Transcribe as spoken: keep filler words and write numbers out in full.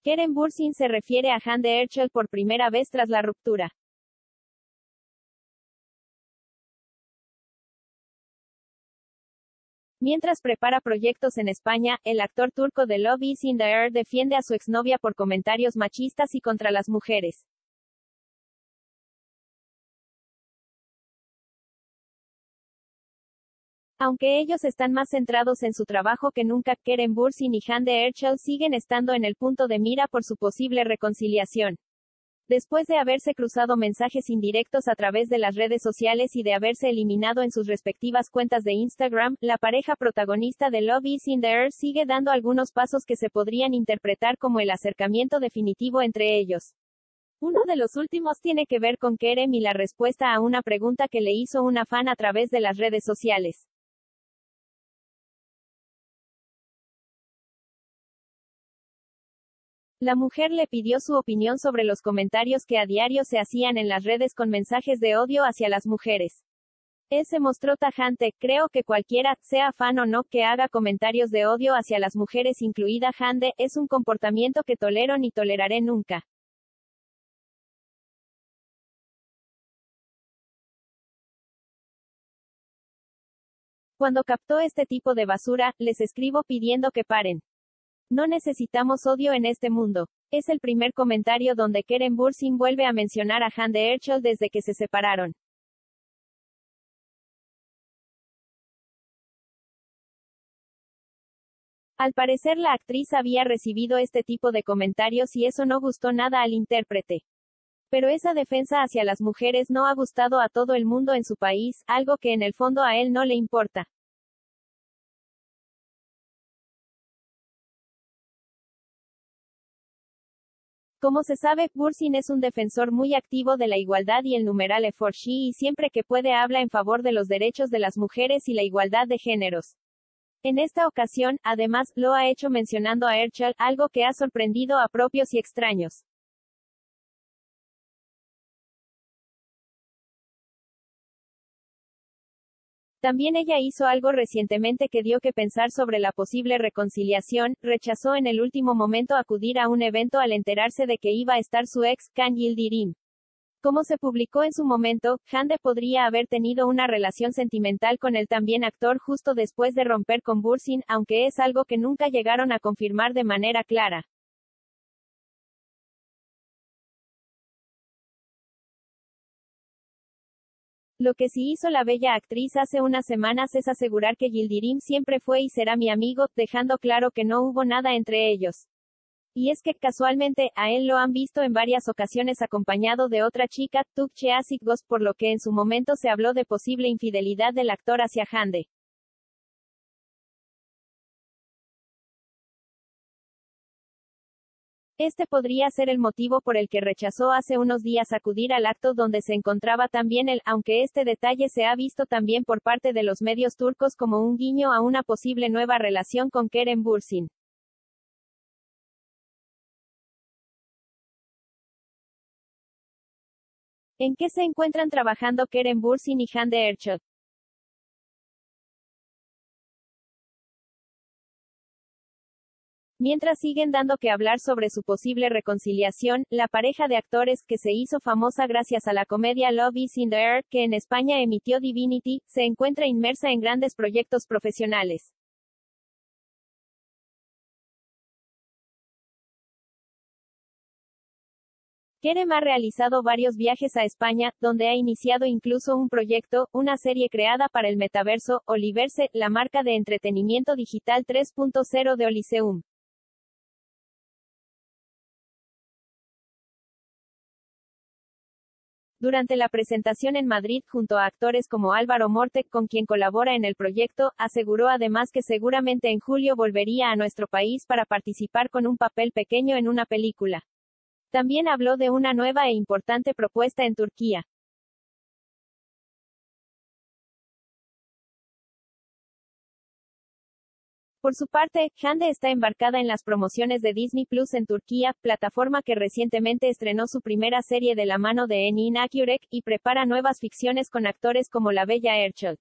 Kerem Bürsin se refiere a Hande Erçel por primera vez tras la ruptura. Mientras prepara proyectos en España, el actor turco de Love is in the Air defiende a su exnovia por comentarios machistas y contra las mujeres. Aunque ellos están más centrados en su trabajo que nunca, Kerem Bürsin y Hande Erçel siguen estando en el punto de mira por su posible reconciliación. Después de haberse cruzado mensajes indirectos a través de las redes sociales y de haberse eliminado en sus respectivas cuentas de Instagram, la pareja protagonista de Love is in the Air sigue dando algunos pasos que se podrían interpretar como el acercamiento definitivo entre ellos. Uno de los últimos tiene que ver con Kerem y la respuesta a una pregunta que le hizo una fan a través de las redes sociales. La mujer le pidió su opinión sobre los comentarios que a diario se hacían en las redes con mensajes de odio hacia las mujeres. Él se mostró tajante: creo que cualquiera, sea fan o no, que haga comentarios de odio hacia las mujeres, incluida Hande, es un comportamiento que tolero ni toleraré nunca. Cuando captó este tipo de basura, les escribo pidiendo que paren. No necesitamos odio en este mundo. Es el primer comentario donde Kerem Bürsin vuelve a mencionar a Hande Erçel desde que se separaron. Al parecer la actriz había recibido este tipo de comentarios y eso no gustó nada al intérprete. Pero esa defensa hacia las mujeres no ha gustado a todo el mundo en su país, algo que en el fondo a él no le importa. Como se sabe, Bürsin es un defensor muy activo de la igualdad y el numeral E cuatro She y siempre que puede habla en favor de los derechos de las mujeres y la igualdad de géneros. En esta ocasión, además, lo ha hecho mencionando a Erçel, algo que ha sorprendido a propios y extraños. También ella hizo algo recientemente que dio que pensar sobre la posible reconciliación: rechazó en el último momento acudir a un evento al enterarse de que iba a estar su ex, Can Yildirim. Como se publicó en su momento, Hande podría haber tenido una relación sentimental con el también actor justo después de romper con Bürsin, aunque es algo que nunca llegaron a confirmar de manera clara. Lo que sí hizo la bella actriz hace unas semanas es asegurar que Yildirim siempre fue y será mi amigo, dejando claro que no hubo nada entre ellos. Y es que, casualmente, a él lo han visto en varias ocasiones acompañado de otra chica, Tuğçe Asikgos, por lo que en su momento se habló de posible infidelidad del actor hacia Hande. Este podría ser el motivo por el que rechazó hace unos días acudir al acto donde se encontraba también él, aunque este detalle se ha visto también por parte de los medios turcos como un guiño a una posible nueva relación con Kerem Bürsin. ¿En qué se encuentran trabajando Kerem Bürsin y Hande Erçel? Mientras siguen dando que hablar sobre su posible reconciliación, la pareja de actores, que se hizo famosa gracias a la comedia Love is in the Air, que en España emitió Divinity, se encuentra inmersa en grandes proyectos profesionales. Kerem ha realizado varios viajes a España, donde ha iniciado incluso un proyecto, una serie creada para el metaverso, Oliverse, la marca de entretenimiento digital tres punto cero de Oliseum. Durante la presentación en Madrid junto a actores como Álvaro Morte, con quien colabora en el proyecto, aseguró además que seguramente en julio volvería a nuestro país para participar con un papel pequeño en una película. También habló de una nueva e importante propuesta en Turquía. Por su parte, Hande está embarcada en las promociones de Disney Plus en Turquía, plataforma que recientemente estrenó su primera serie de la mano de Enin Akyürek, y prepara nuevas ficciones con actores como la bella Erçel.